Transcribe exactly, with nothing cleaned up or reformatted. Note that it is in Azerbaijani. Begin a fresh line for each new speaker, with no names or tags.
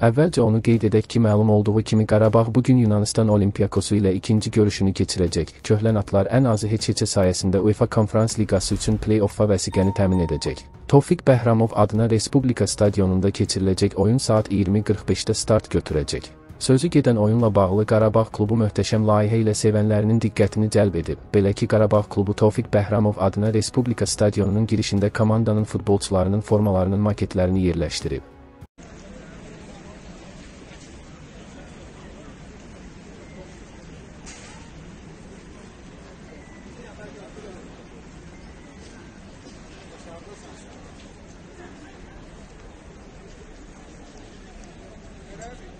Əvvəlcə onu qeyd edək ki, məlum olduğu kimi Qarabağ bugün Yunanistan Olimpiakosu ilə ikinci görüşünü keçirəcək. Köhlən atlar ən azı heç-heçə sayəsində UEFA Konferans Liqası üçün play-offa vəsiqəni təmin edəcək. Tofiq Bəhramov adına Respublika stadionunda keçiriləcək oyun saat iyirmi qırx beşdə start götürəcək. Sözü gedən oyunla bağlı Qarabağ klubu möhtəşəm layihə ilə sevənlərinin diqqətini cəlb edib. Belə ki, Qarabağ klubu Tofiq Bəhramov adına Respublika stadionunun girişində komandanın futbolçularının formalarının maketlərini yerləşdirib.
Gracias.